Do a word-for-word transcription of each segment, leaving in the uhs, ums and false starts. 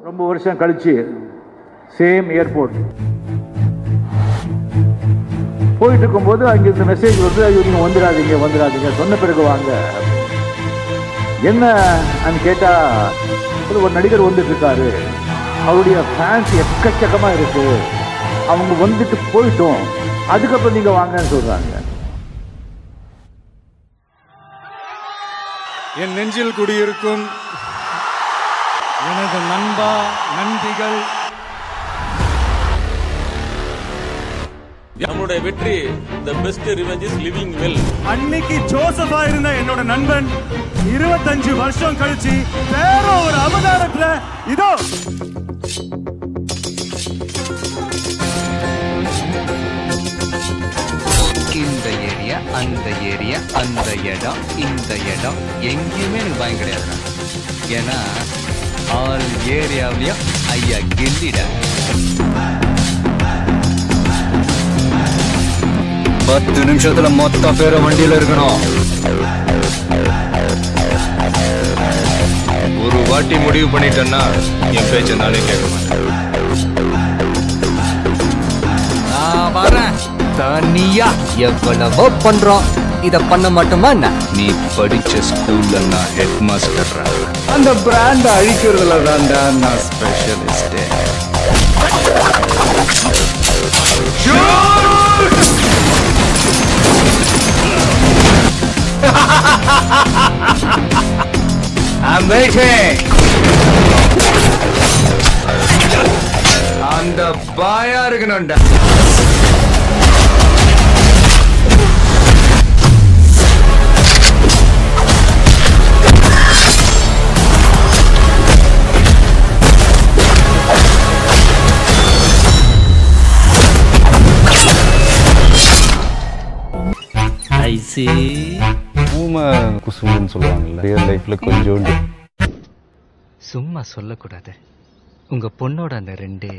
ரொம்ப வருஷம் கழிச்சு சேம் ஏர்போர்ட் போயிட்டு இருக்கும்போது அங்கே இந்த மெசேஜ் வந்து ஐயோ நீங்கள் வந்துடாதீங்க வந்துடாதீங்க சொன்ன பிறகு வாங்க. என்ன கேட்டா ஒரு நடிகர் வந்துட்டு இருக்காரு, அவருடைய ஃபேன்ஸ் எக்கச்சக்கமாக இருக்கு, அவங்க வந்துட்டு போயிட்டோம், அதுக்கப்புறம் நீங்க வாங்கன்னு சொல்றாங்க. என் நெஞ்சில் குடியிருக்கும் எனது நண்பா நன்றிகள். நம்மளுடைய வெற்றி the best revenge is living well. அன்னைக்கு ஜோசஃபா இருந்த என்னோட நண்பன் இருபத்தஞ்சு வருஷம் கழிச்சு வேற ஒரு அவதாரத்துல இதோ இந்த ஏரியா அந்த ஏரியா அந்த இடம் இந்த இடம் எங்கேயுமே எனக்கு பயம் கிடையாது. ஏன்னா ஆல் ஏரியாவிலையும் ஐயா கில்லிட. பத்து நிமிஷத்துல மொத்த பேர வண்டியில இருக்கணும். ஒரு வாட்டி முடிவு பண்ணிட்டேன்னா என் பேச்ச நானே கேட்க மாட்டேன். நான் வரேன். தனியா எவ்வளவோ பண்றோம், இத பண்ண மாட்டோமா? நீ படிச்ச ஸ்கூல்ல நான் ஹெட் மாஸ்டர். அந்த பிராண்ட் அழிக்கிறதுல தான்டா நான் ஸ்பெஷலிஸ்ட். I'm waiting. அந்த பாயா இருக்கணும்டா. ஐசி ஊமை குசுமுன்னு சொல்லுவாங்கல்ல, ரியல் லைஃப்ல கொஞ்சோண்டு. சும்மா சொல்லக்கூடாது. உங்க பொண்ணோட அந்த ரெண்டு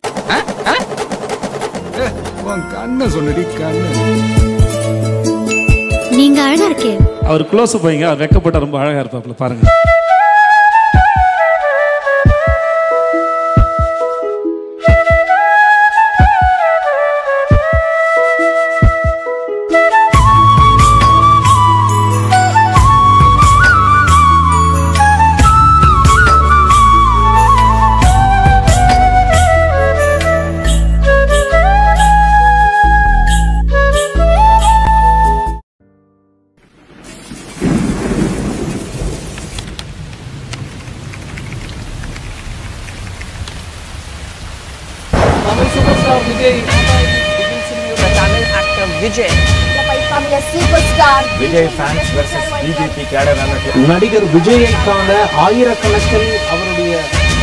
கண்ண சொன்னடி கண்ணு. நீங்க அழகா இருக்கே. அவர் க்ளோஸ் போயிங்க, அவர் வெக்கப்பட்ட ரொம்ப அழகா இருப்பாப்ல பாருங்க. நடிகர் விஜயனுக்கான ஆயிரக்கணக்கில் அவருடைய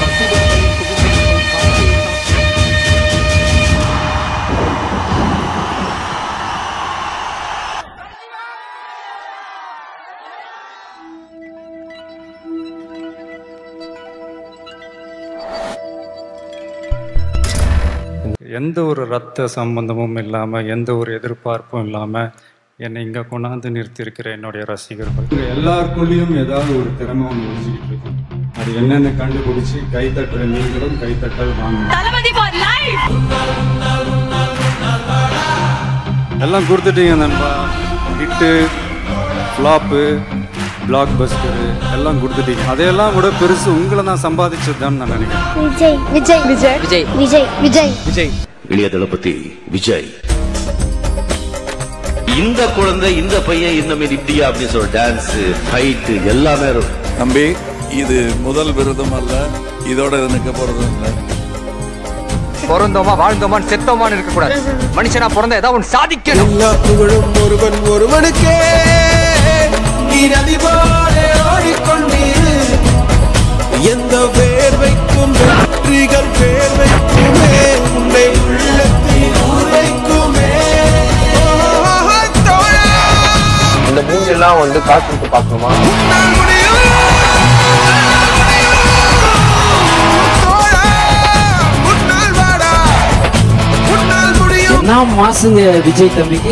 எந்த ஒரு ரத்த சம்பந்தமும் இல்லாம எந்த ஒரு எதிர்பார்ப்பும் இல்லாம என்னை இங்க கொண்டாந்து நிறுத்தி இருக்கிற என்னுடைய ரசிகர்கள் எல்லாருக்குள்ளேயும் ஏதாவது ஒரு திறமை ஒன்று ஒழிஞ்சுக்கிட்டு இருக்கும். அது என்னன்னு கண்டுபிடிச்சு கைத்தட்டுற நீங்களும் கைத்தட்டல் வாங்கணும். எல்லாம் கொடுத்துட்டீங்க நண்பா. ஹிட்டு, ஃப்ளாப்பு, பிளாக் பஸ்டரு எல்லாம் கொடுத்துட்டீங்க. அதையெல்லாம் கூட பெருசு உங்களை நான் சம்பாதிச்சதுதான் நான் நினைக்கிறேன். விஜய் விஜய் விஜய் விஜய் விஜய் விஜய் விஜய் இளைய தளபதி விஜய். இந்த குழந்தை இந்த பையன் இந்த மாதிரி இப்படியா அப்படின்னு சொல்ற டான்ஸ் ஃபைட் எல்லாமே இருக்கும். தம்பி, இது முதல் விருதும் அல்ல, இதோட நிற்க போறதும் இல்லை. பிறந்தோமா வாழ்ந்தோமான்னு செத்தோமான்னு இருக்க கூடாது. மனுஷனா பிறந்த ஏதாவது ஒன்று சாதிக்கணும். எல்லா புகழும் ஒருவன் ஒருவனுக்கே. நீ நதி போல ஓடிக்கொண்டீரு. எந்த வேர்வைக்கும் வெற்றிகள் வேர்வைக்குமே. உன்னை உள்ளத்தில் உரைக்குமே. இந்த மூஞ்செல்லாம் வந்து காசு பார்க்கணுமா? என்ன மாசுங்க விஜய் தம்பிக்கு.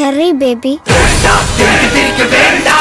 Hurry, baby.